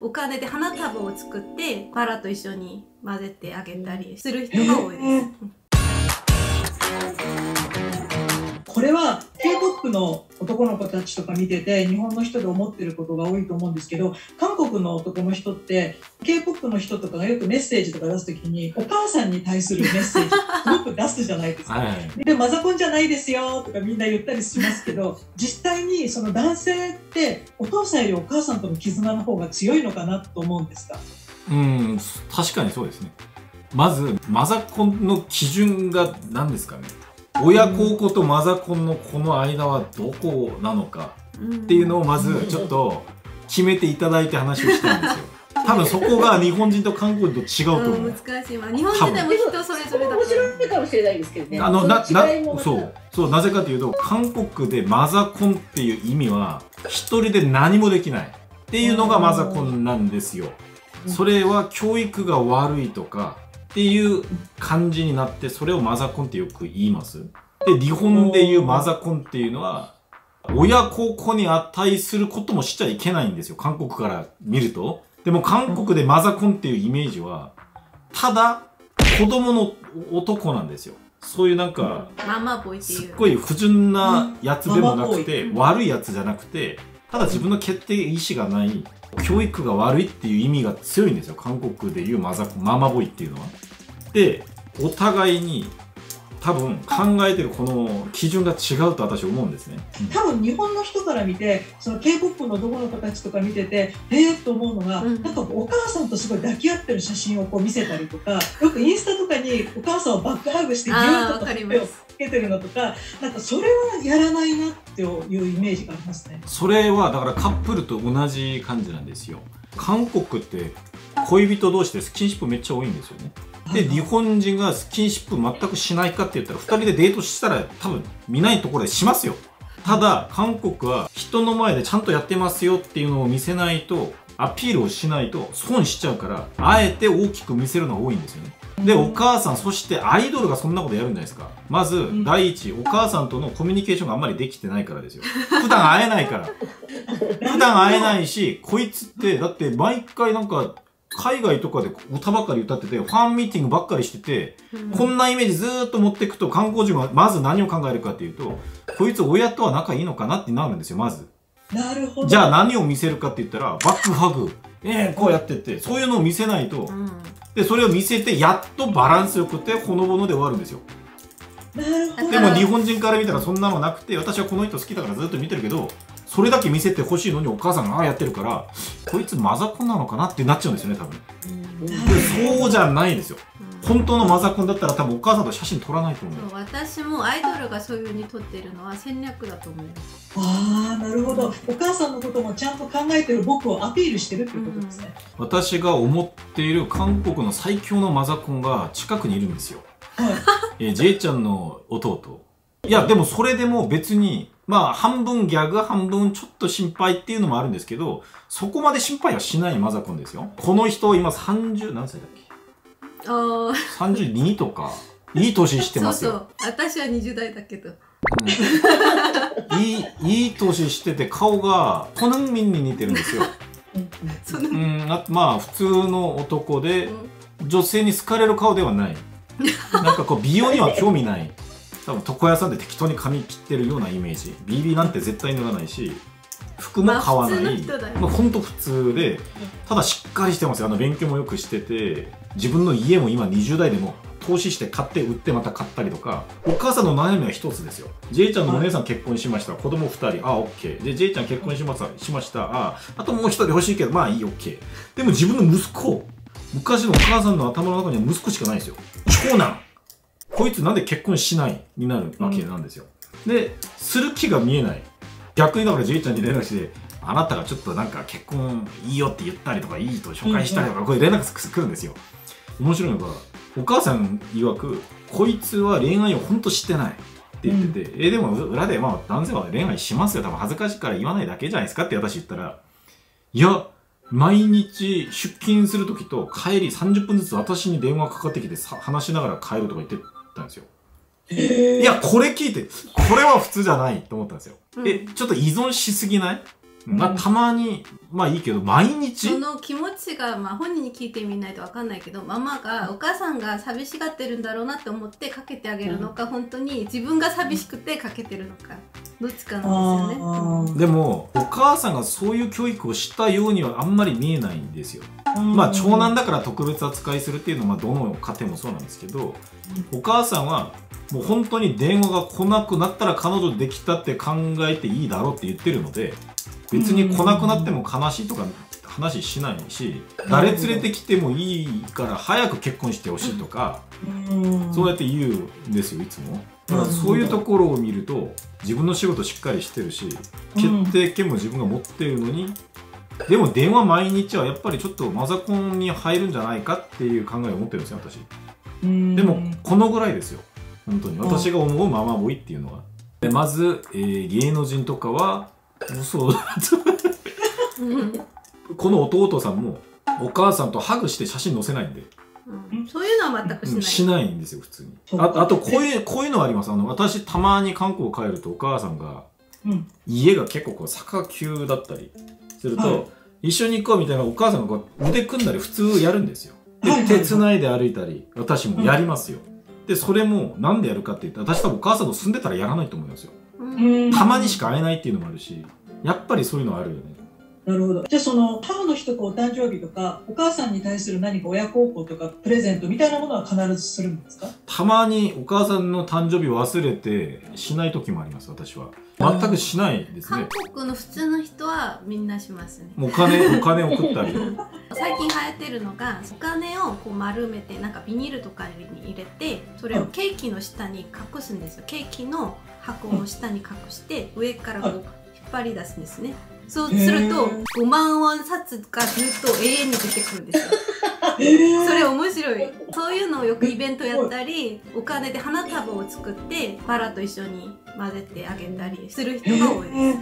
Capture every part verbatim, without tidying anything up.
お金で花束を作ってバラと一緒に混ぜてあげたりする人が多いです。 これは ケーポップ の男の子たちとか見てて日本の人で思ってることが多いと思うんですけど、韓国の男の人って ケーポップ の人とかがよくメッセージとか出すときにお母さんに対するメッセージすごく出すじゃないですか。はい、でマザコンじゃないですよとかみんな言ったりしますけど、実際にその男性ってお父さんよりお母さんとの絆の方が強いのかなと思うんですか？ うん、確かにそうですね。まずマザコンの基準が何ですかね。親孝行とマザコンのこの間はどこなのかっていうのをまずちょっと決めていただいて話をしたいんですよ。多分そこが日本人と韓国人と違うと思う。 難しいわ。日本人でも人それぞれだ。 面白いかもしれないですけどね。 あのななそうそうなぜかというと韓国でマザコンっていう意味は一人で何もできないっていうのがマザコンなんですよ。それは教育が悪いとかっていう感じになって、それをマザコンってよく言います。で、日本でいうマザコンっていうのは、親孝行に値することもしちゃいけないんですよ。韓国から見ると。でも韓国でマザコンっていうイメージは、ただ子供の男なんですよ。そういうなんか、 ママボーイっていう。 すっごい不純なやつでもなくて、悪いやつじゃなくて、ただ自分の決定意思がない、教育が悪いっていう意味が強いんですよ。韓国でいうマザコン、ママボーイっていうのは。で、お互いに多分考えてるこの基準が違うと私思うんですね。 多分日本の人から見てその ケーポップ の男の子たちとか見ててえーっと思うのが、うん、なんかお母さんとすごい抱き合ってる写真をこう見せたりとか、よくインスタとかにお母さんをバックハグしてギューッと手をつけてるのとか、なんかそれはやらないなっていうイメージがありますね。 それはだからカップルと同じ感じなんですよ。韓国って恋人同士でスキンシップめっちゃ多いんですよね。で、日本人がスキンシップ全くしないかって言ったらふたりでデートしたら多分見ないところでしますよ。ただ韓国は人の前でちゃんとやってますよっていうのを見せないと、アピールをしないと損しちゃうから、あえて大きく見せるのが多いんですよね。で、お母さん、そしてアイドルがそんなことやるんじゃないですか。まず第一、お母さんとのコミュニケーションがあんまりできてないからですよ。普段会えないから。普段会えないし、こいつってだって毎回なんか海外とかで歌ばっかり歌ってて、ファンミーティングばっかりしてて、うん、こんなイメージずーっと持っていくと、観光人はまず何を考えるかっていうと、こいつ親とは仲いいのかなってなるんですよ、まず。 なるほど。 じゃあ何を見せるかって言ったら、バックハグ、えー、こうやってって、そういうのを見せないと、うん、で、それを見せて、やっとバランスよくて、ほのぼので終わるんですよ。 なるほど。 でも日本人から見たらそんなのなくて、私はこの人好きだからずっと見てるけど、それだけ見せてほしいのにお母さんがああやってるから、こいつマザコンなのかなってなっちゃうんですよね、多分。でそうじゃないですよ。本当のマザコンだったら多分お母さんと写真撮らないと思う。 そう、私もアイドルがそういう風に撮ってるのは戦略だと思います。 ああ、なるほど。お母さんのこともちゃんと考えてる僕をアピールしてるっていうことですね。 うん、私が思っている韓国の最強のマザコンが近くにいるんですよ。はい。え、ジェイちゃんの弟。いや、でもそれでも別に、まあ、半分ギャグ、半分ちょっと心配っていうのもあるんですけど、そこまで心配はしないマザコンですよ。この人、今さんじゅう、何歳だっけ？ああ。さんじゅうにとか、いい年してますよ。 そうそう。私はにじゅう代だけど。 うん、いい、いい年してて、顔が、コナンミンに似てるんですよ。うん、あまあ、普通の男で、女性に好かれる顔ではない。なんかこう、美容には興味ない。多分床屋さんで適当に髪切ってるようなイメージ。 ビービー なんて絶対塗らないし服も買わない、まあほんと普通で、ただしっかりしてますよ。あの勉強もよくしてて、自分の家も今にじゅう代でも投資して買って売ってまた買ったりとか。お母さんの悩みは一つですよ。 J ちゃんのお姉さん結婚しました、子供ふたり、ああ OK で J ちゃん結婚しましたしましたあああともう一人欲しいけどまあいい OK。 でも自分の息子、昔のお母さんの頭の中には息子しかないんですよ。長男こいつなんで結婚しないになるわけなんですよ。うん、で、する気が見えない。逆にだから J ちゃんに連絡して、あなたがちょっとなんか結婚いいよって言ったりとか、いいと紹介したりとか、これ連絡来るんですよ。面白いのが、お母さん曰く、こいつは恋愛をほんとしてないって言ってて、うん、え、でも裏でまあ男性は恋愛しますよ。多分恥ずかしいから言わないだけじゃないですかって私言ったら、いや、毎日出勤するときと帰りさんじゅっぷんずつ私に電話かかってきて話しながら帰るとか言ってたんですよ。いや、これ聞いて、これは普通じゃないと思ったんですよ。うん、え、ちょっと依存しすぎない？ まあたまにまあいいけど毎日その気持ちが、まあ、本人に聞いてみないと分かんないけど、ママがお母さんが寂しがってるんだろうなって思ってかけてあげるのか、うん、本当に自分が寂しくてかけてるのか、どっちかなんですよね。 でもお母さんがそういう教育をしたようにはあんまり見えないんですよ。まあ長男だから特別扱いするっていうのはどの家庭もそうなんですけど、お母さんはもう本当に電話が来なくなったら彼女できたって考えていいだろうって言ってるので、別に来なくなっても悲しいとか話しないし、誰連れてきてもいいから早く結婚してほしいとか、そうやって言うんですよいつも。だからそういうところを見ると自分の仕事しっかりしてるし、決定権も自分が持ってるのに、でも電話毎日はやっぱりちょっとマザコンに入るんじゃないかっていう考えを持ってるんですよ私。でもこのぐらいですよ本当に私が思うママボイっていうのは。でまず、えー、芸能人とかは嘘だこの弟さんもお母さんとハグして写真載せないんで、 うん、そういうのは全くしない、うん、 しないんですよ普通に。あ, あとこういうこういうのはあります。あの私たまに韓国帰るとお母さんが、うん、家が結構こう坂急だったりすると、はい、一緒に行こうみたいなお母さんがこう腕組んだり普通やるんですよ。で手つないで歩いたり私もやりますよ。でそれもなんでやるかって言って、私多分お母さんと住んでたらやらないと思うんですよ。たまにしか会えないっていうのもあるし、やっぱりそういうのあるよね。 なるほど。じゃあその母の日とかお誕生日とかお母さんに対する何か親孝行とかプレゼントみたいなものは必ずするんですか？ たまにお母さんの誕生日を忘れてしない時もあります私は。全くしないですね。 韓国の普通の人はみんなしますね。 お金お金を送ったり最近流行ってるのが、お金をこう丸めてなんかビニールとかに入れて、それをケーキの下に隠すんですよ。ケーキの箱を下に隠して上からこう引っ張り出すんですね。そうするとごまんウォン札がずっと永遠に出てくるんですよ。それ面白い。そういうのをよくイベントやったり、お金で花束を作ってバラと一緒に混ぜてあげたりする人が多いです。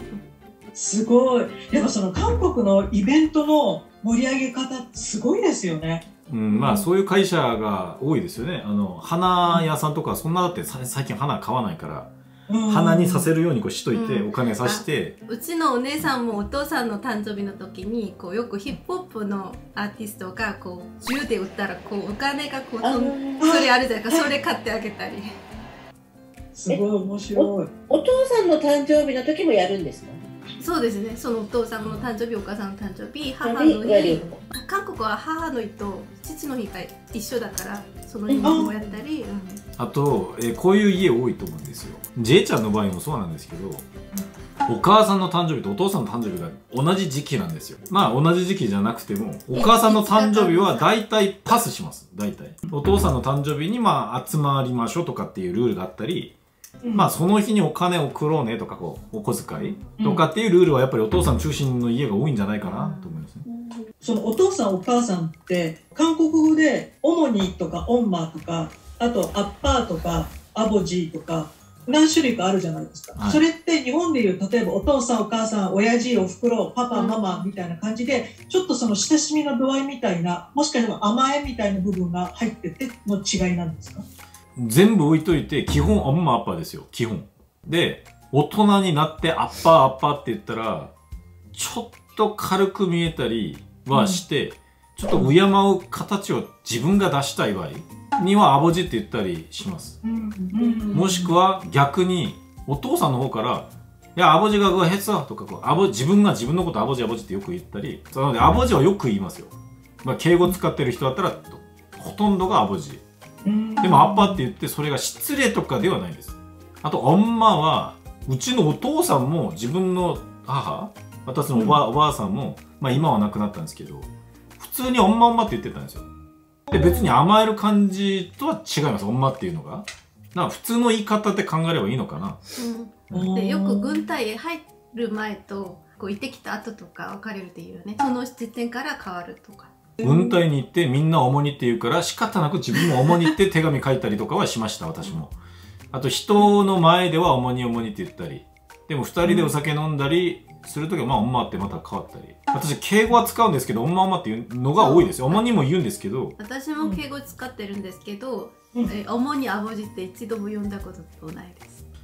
すごい。やっぱその韓国のイベントの盛り上げ方すごいですよね。 うん、まあそういう会社が多いですよね。あの花屋さんとかそんなだって最近花買わないから。花にさせるようにこうしといて、うん、お金さして、 うちのお姉さんもお父さんの誕生日の時にこうよくヒップホップのアーティストがこう銃で撃ったらこうお金がこうそれあるじゃないか、それ買ってあげたり。 すごい面白い。 お, お父さんの誕生日の時もやるんですか？ そうですね。そのお父さんの誕生日、お母さんの誕生日、母の日、韓国は母の日と父の日が一緒だからその日もやったり、うん、 あと、えー、こういう家多いと思うんですよ。J ちゃんの場合もそうなんですけど、お母さんの誕生日とお父さんの誕生日が同じ時期なんですよ。まあ同じ時期じゃなくてもお母さんの誕生日は大体パスします。大体お父さんの誕生日にまあ集まりましょうとかっていうルールがあったり、うん、まあその日にお金を送ろうねとかこうお小遣いとかっていうルールはやっぱりお父さん中心の家が多いんじゃないかなと思いますね。 そのお父さんお母さんって韓国語でオモニとかオンマとか、あとアッパーとかアボジーとか何種類かあるじゃないですか、はい、それって日本でいう例えばお父さんお母さん親父おふくろパパママみたいな感じで、ちょっとその親しみの度合いみたいな、もしかしたら甘えみたいな部分が入ってての違いなんですか？ 全部置いといて基本オンマアッパーですよ。基本で大人になってアッパーアッパーって言ったらちょっと軽く見えたりはして、うん、ちょっと敬う形を自分が出したい場合にはアボジって言ったりします。もしくは逆にお父さんの方から「いやアボジがグヘツだ」とかこうアボ自分が自分のことアボジアボジってよく言ったり、なのでアボジはよく言いますよ。まあ、敬語使ってる人だったらほとんどがアボジ。でもアッパーって言ってそれが失礼とかではないです。あとオンマはうちのお父さんも自分の母、私のおば、うん、おばあさんも、まあ、今は亡くなったんですけど普通にオンマオンマって言ってたんですよ。で別に甘える感じとは違います。オンマっていうのがなんか普通の言い方で考えればいいのかな、 うん、でよく軍隊へ入る前とこう行ってきた後とか分かれるっていうね。その時点から変わるとか。 軍隊に行ってみんな重荷って言うから仕方なく自分も重荷って手紙書いたりとかはしました私も。あと人の前では重荷重荷って言ったり、でもふたりでお酒飲んだりするときはまあオンマってまた変わったり。私敬語は使うんですけどオンマオンマっていうのが多いですよ。重荷も言うんですけど。 私も敬語使ってるんですけど、うん、え重荷アボジって一度も読んだことないです。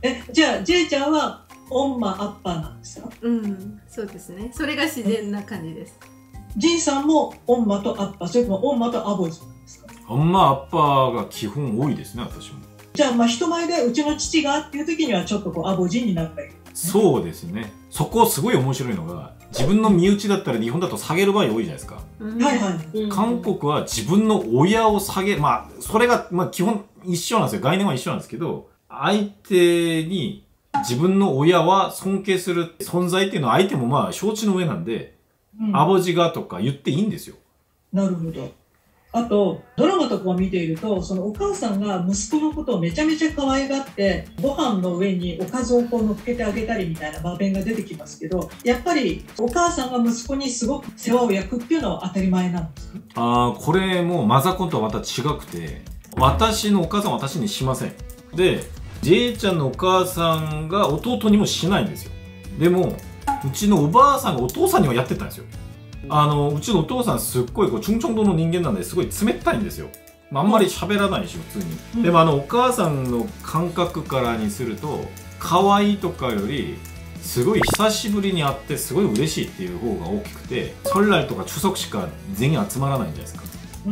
え、じゃあ J ちゃんはオンマアッパーなんですか？ うん、そうですね。それが自然な感じです。 ジンさんもオンマとアッパー、それともオンマとアボジなんですか？ オンマアッパーが基本多いですね、私も。 じゃあまあ人前でうちの父がっていう時にはちょっとこうアボジになったり、ね、 そうですね。そこすごい面白いのが、自分の身内だったら日本だと下げる場合多いじゃないですか。 はいはい。 韓国は自分の親を下げ、まあそれがまあ基本一緒なんですよ。概念は一緒なんですけど、相手に自分の親は尊敬する存在っていうのは相手もまあ承知の上なんで、うん、アボジがとか言っていいんですよ。 なるほど。あとドラマとかを見ていると、そのお母さんが息子のことをめちゃめちゃ可愛がってご飯の上におかずをこう乗っけてあげたりみたいな場面が出てきますけど、やっぱりお母さんが息子にすごく世話を焼くっていうのは当たり前なんですか？ ああ、これもマザコンとはまた違くて、私のお母さんは私にしません。で J ちゃんのお母さんが弟にもしないんですよ。でもうちのおばあさんがお父さんにはやってたんですよ。あのうちのお父さんすっごいこうチュンチョンドの人間なんですごい冷たいんですよ。まあ、あんまり喋らないし普通に、うん、でもあのお母さんの感覚からにすると可愛いとかよりすごい久しぶりに会ってすごい嬉しいっていう方が大きくて、それらとか中足しか全員集まらないんじゃないですか。うん、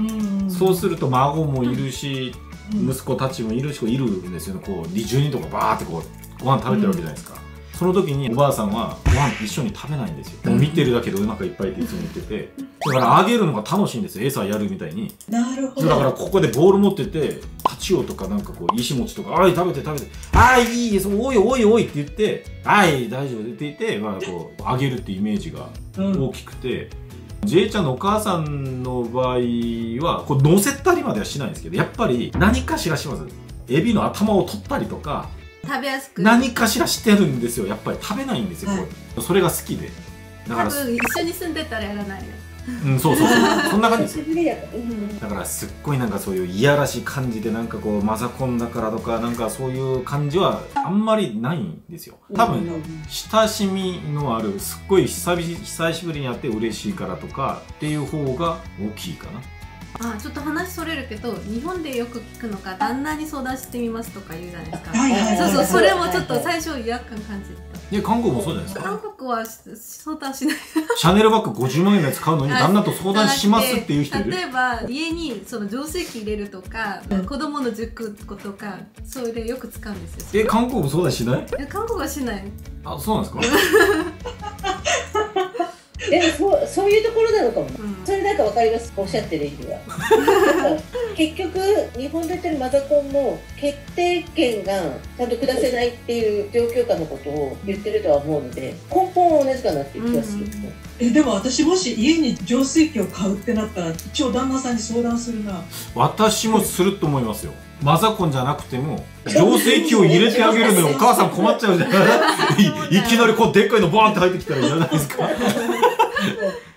そうすると孫もいるし、うん、息子たちもいるしいるんですよね。こうにじゅうにんとかバーってこうご飯食べてるわけじゃないですか。うん、その時におばあさんはご飯一緒に食べないんですよ。もう見てるだけでお腹いっぱいっていつも言ってて、だからあげるのが楽しいんですよ、餌やるみたいに。 なるほど。 だからここでボール持っててタチウオとかなんかこう石餅とか「あい食べて食べてあいいいおいおいおい」って言って「あい大丈夫」って言って、まあ、こうあげるってイメージが大きくて、うん、J ちゃんのお母さんの場合はこう乗せたりまではしないんですけど、やっぱり何かしらします。エビの頭を取ったりとか食べやすく何かしらしてるんですよ。やっぱり食べないんですよ、はい、それが好きで。だから多分一緒に住んでたらやらないよ。 うん、そうそうそうそんな感じですよ。だからすっごいなんかそういういやらしい感じで、なんかこうマザコンだからとかなんかそういう感じはあんまりないんですよ。多分親しみのあるすっごい久々久しぶりに会って嬉しいからとかっていう方が大きいかな。 あ、ちょっと話それるけど、日本でよく聞くのが旦那に相談してみますとか言うじゃないですか。そうそう、それもちょっと最初違和感感じた。 いや、韓国もそうじゃないですか。 韓国は相談しない。 シャネルバッグごじゅうまんえんのやつ買うのに旦那と相談しますっていう人いる。 例えば家にその浄水器入れるとか、うん、子供の塾とかそれでよく使うんですよ。 え、韓国も相談しない？ え、韓国はしない。 あ、そうなんですか。 でもそうそういうところなのかも、うん、それなんかわかります、おっしゃってる意味は。結局日本で言ってるマザコンも決定権がちゃんと下せないっていう状況下のことを言ってるとは思うので、根本は同じかなっていう気がする、うん、 えでも私もし家に浄水器を買うってなったら一応旦那さんに相談するな。 私もすると思いますよ。マザコンじゃなくても浄水器を入れてあげるのにお母さん困っちゃうじゃない。いきなりこうでっかいのバーンって入ってきたらいらないですか。